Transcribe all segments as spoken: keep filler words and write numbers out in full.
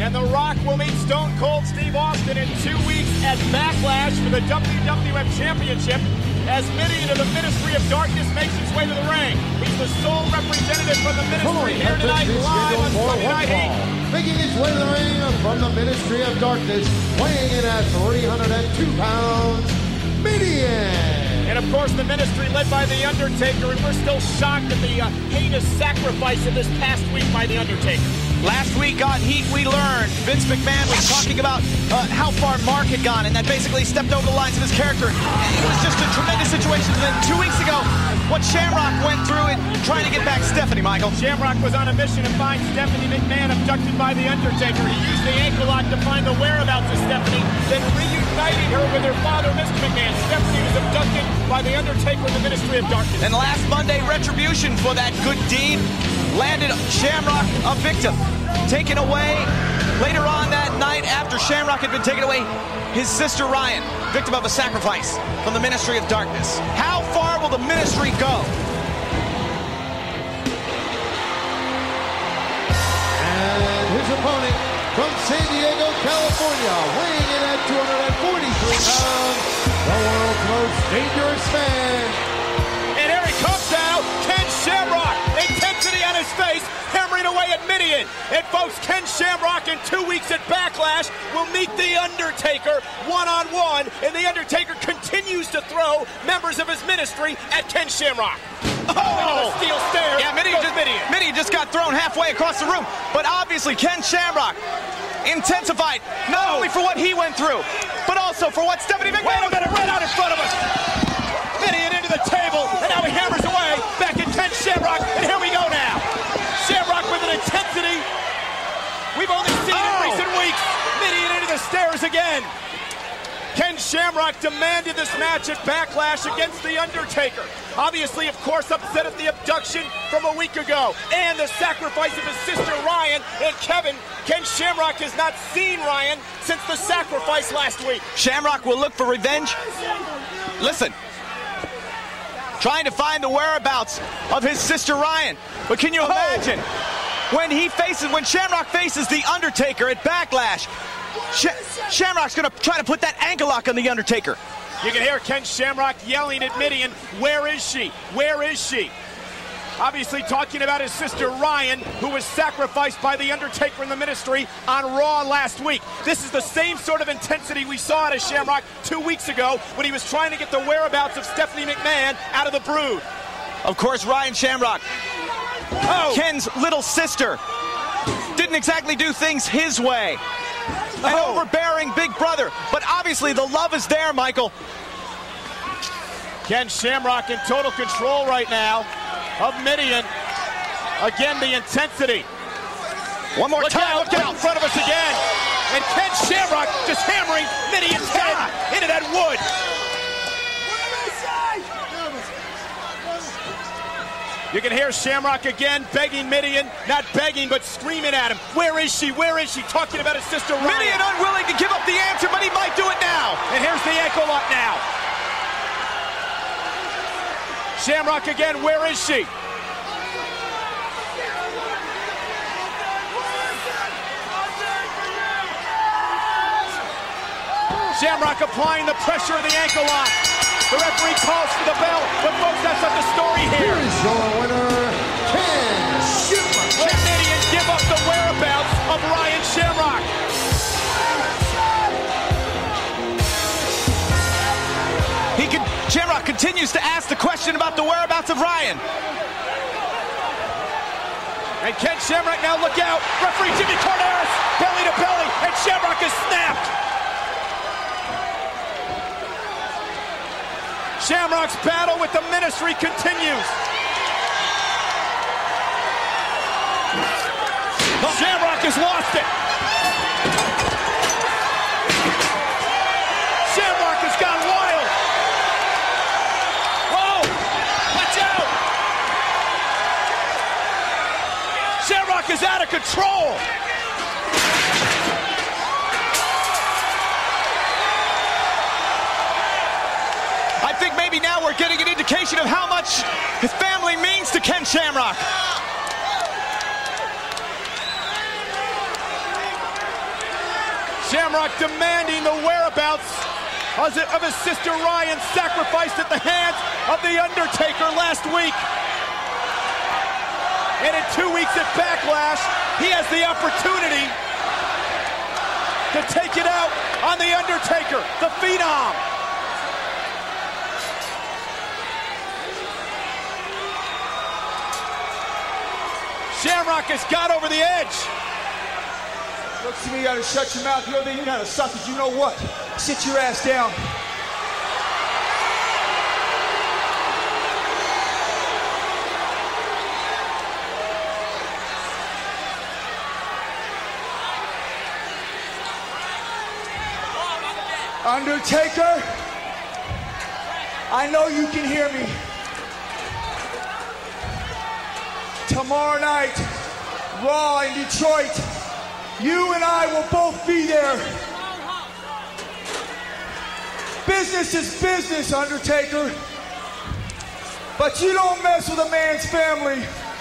And The Rock will meet Stone Cold Steve Austin in two weeks at Backlash for the W W F Championship as Mideon of the Ministry of Darkness makes his way to the ring. He's the sole representative from the Ministry here tonight live on Sunday Night Heat. Making his way to the ring from the Ministry of Darkness, weighing in at three hundred two pounds, Mideon. And of course, the Ministry led by The Undertaker, and we're still shocked at the uh, heinous sacrifice of this past week by The Undertaker. Last week on Heat, we learned Vince McMahon was talking about uh, how far Mark had gone, and that basically stepped over the lines of his character. It was just a tremendous situation. And then two weeks ago, what Shamrock went through in trying to get back Stephanie, Michael. Shamrock was on a mission to find Stephanie McMahon abducted by The Undertaker. He used the ankle lock to find the whereabouts of Stephanie, then reunited her with her father, Mister McMahon. Stephanie was abducted by The Undertaker in the Ministry of Darkness. And last Monday, retribution for that good deed landed Shamrock a victim. Taken away later on that night after Shamrock had been taken away, his sister Ryan, victim of a sacrifice from the Ministry of Darkness. How far will the Ministry go? And his opponent from San Diego, California, weighing in at two hundred forty-three pounds, the world's most dangerous man. And here he comes now, Ken Shamrock. Intensity on his face, hammering away at Mideon. And folks, Ken Shamrock in two weeks at Backlash will meet The Undertaker one-on-one. And The Undertaker continues to throw members of his ministry at Ken Shamrock. Oh, oh steel stare. Yeah, Mideon just, Mideon. Mideon just got thrown halfway across the room. But obviously, Ken Shamrock intensified, not only for what he went through, but also for what Stephanie McMahon... Wait a minute, right out in front of us. Mideon into the table, and now he hammers away back at Ken Shamrock, and here we go now. Shamrock with an intensity we've only seen oh. in recent weeks. Mideon into the stairs again. Ken Shamrock demanded this match at Backlash against The Undertaker. Obviously, of course, upset at the abduction from a week ago and the sacrifice of his sister Ryan and Kevin. Ken Shamrock has not seen Ryan since the sacrifice last week. Shamrock will look for revenge. Listen. Trying to find the whereabouts of his sister Ryan. But can you imagine oh. when he faces, when Shamrock faces The Undertaker at Backlash, Sh Shamrock's gonna try to put that ankle lock on The Undertaker. You can hear Ken Shamrock yelling at Mideon, where is she? Where is she? Obviously talking about his sister Ryan, who was sacrificed by The Undertaker in the Ministry on Raw last week. This is the same sort of intensity we saw out of Shamrock two weeks ago when he was trying to get the whereabouts of Stephanie McMahon out of the Brood. Of course, Ryan Shamrock, oh. Ken's little sister, didn't exactly do things his way. An oh. overbearing big brother, but obviously the love is there, Michael. Ken Shamrock in total control right now of Mideon. Again, the intensity. One more look time. Out, look out in front of us again. And Ken Shamrock just hammering Mideon's head into that wood. You can hear Shamrock again begging Mideon, not begging, but screaming at him. Where is she? Where is she? Talking about his sister Ryan. Mideon unwilling to give up the answer, but he might do it now. And here's the ankle lock now. Shamrock again, where is she? Shamrock applying the pressure of the ankle lock. The referee calls for the bell, but folks, that's not the story here. Here's your winner, Ken Shamrock. Can Mideon give up the whereabouts of Ryan Shamrock? He can, Shamrock continues to ask the question about the whereabouts of Ryan. And Ken Shamrock, now look out. Referee Jimmy Corderas, belly to belly, and Shamrock is snapped. Shamrock's battle with the Ministry continues. Shamrock has lost it. Shamrock has gone wild. Whoa, watch out. Shamrock is out of control. I think maybe now we're getting an indication of how much his family means to Ken Shamrock. Shamrock demanding the whereabouts of his sister Ryan, sacrificed at the hands of The Undertaker last week. And in two weeks at Backlash, he has the opportunity to take it out on The Undertaker, the Phenom. Shamrock has got over the edge. Looks to me you gotta shut your mouth. The other thing you gotta suck is, you know what? Sit your ass down. Undertaker, I know you can hear me. Tomorrow night, Raw in Detroit, you and I will both be there. Business is business, Undertaker. But you don't mess with a man's family.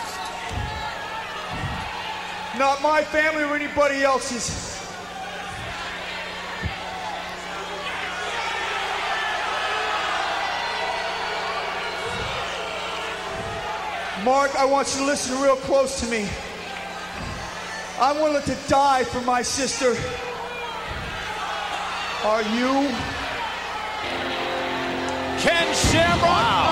Not my family or anybody else's. Mark, I want you to listen real close to me. I'm willing to die for my sister. Are you? Ken Shamrock